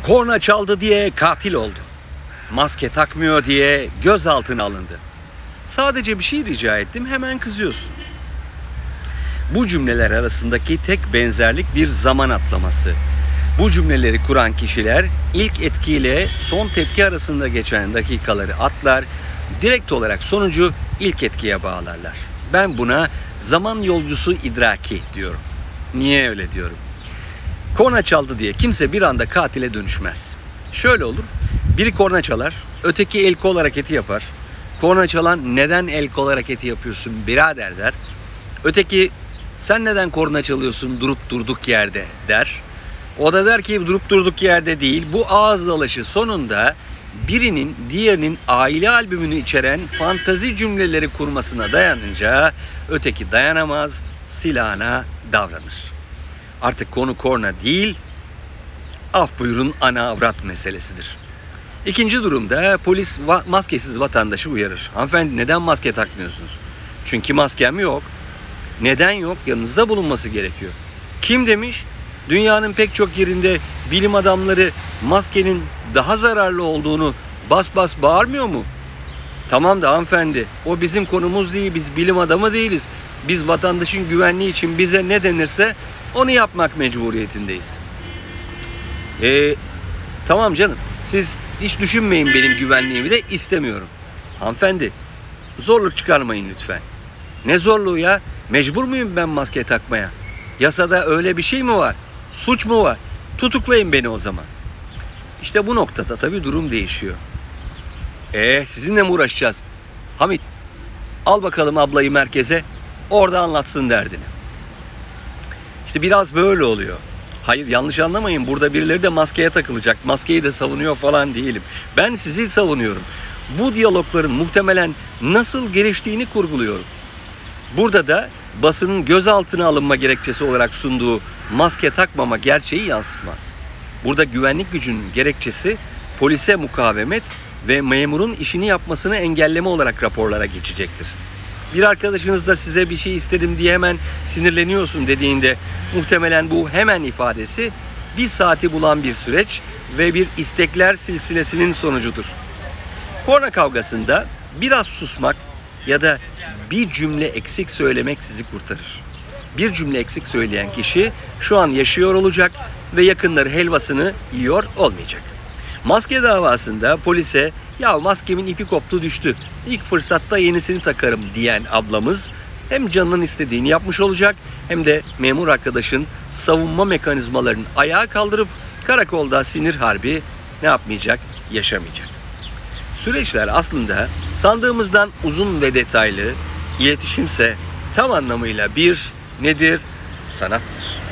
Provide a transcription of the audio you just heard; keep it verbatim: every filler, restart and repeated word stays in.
Korna çaldı diye katil oldu. Maske takmıyor diye gözaltına alındı. Sadece bir şey rica ettim, hemen kızıyorsun. Bu cümleler arasındaki tek benzerlik bir zaman atlaması. Bu cümleleri kuran kişiler ilk etkiyle son tepki arasında geçen dakikaları atlar, direkt olarak sonucu ilk etkiye bağlarlar. Ben buna zaman yolcusu idraki diyorum. Niye öyle diyorum? Korna çaldı diye kimse bir anda katile dönüşmez. Şöyle olur, biri korna çalar, öteki el kol hareketi yapar. Korna çalan neden el kol hareketi yapıyorsun birader der. Öteki sen neden korna çalıyorsun durup durduk yerde der. O da der ki durup durduk yerde değil. Bu ağız dalaşı sonunda birinin diğerinin aile albümünü içeren fantazi cümleleri kurmasına dayanınca öteki dayanamaz, silahına davranır. Artık konu korna değil, af buyurun ana avrat meselesidir. İkinci durumda polis va- maskesiz vatandaşı uyarır. Hanımefendi neden maske takmıyorsunuz? Çünkü maskem yok. Neden yok? Yanınızda bulunması gerekiyor. Kim demiş? Dünyanın pek çok yerinde bilim adamları maskenin daha zararlı olduğunu bas bas bağırmıyor mu? Tamam da hanımefendi, o bizim konumuz değil, biz bilim adamı değiliz. Biz vatandaşın güvenliği için bize ne denirse onu yapmak mecburiyetindeyiz. Ee, tamam canım, siz hiç düşünmeyin benim güvenliğimi de istemiyorum. Hanımefendi, zorluk çıkarmayın lütfen. Ne zorluğu ya? Mecbur muyum ben maske takmaya? Yasada öyle bir şey mi var? Suç mu var? Tutuklayın beni o zaman. İşte bu noktada tabii durum değişiyor. Ee, sizinle mi uğraşacağız? Hamit, al bakalım ablayı merkeze, orada anlatsın derdini. İşte biraz böyle oluyor. Hayır, yanlış anlamayın, burada birileri de maskeye takılacak, maskeyi de savunuyor falan değilim. Ben sizi savunuyorum. Bu diyalogların muhtemelen nasıl geliştiğini kurguluyorum. Burada da basının gözaltına alınma gerekçesi olarak sunduğu maske takmama gerçeği yansıtmaz. Burada güvenlik gücünün gerekçesi polise mukavemet ve memurun işini yapmasını engelleme olarak raporlara geçecektir. Bir arkadaşınız da size bir şey istedim diye hemen sinirleniyorsun dediğinde muhtemelen bu hemen ifadesi bir saati bulan bir süreç ve bir istekler silsilesinin sonucudur. Korna kavgasında biraz susmak ya da bir cümle eksik söylemek sizi kurtarır. Bir cümle eksik söyleyen kişi şu an yaşıyor olacak ve yakınları helvasını yiyor olmayacak. Maske davasında polise ya maskemin ipi koptu düştü, İlk fırsatta yenisini takarım diyen ablamız hem canının istediğini yapmış olacak hem de memur arkadaşın savunma mekanizmalarını ayağa kaldırıp karakolda sinir harbi ne yapmayacak? Yaşamayacak. Süreçler aslında sandığımızdan uzun ve detaylı, iletişimse tam anlamıyla bir nedir? Sanattır.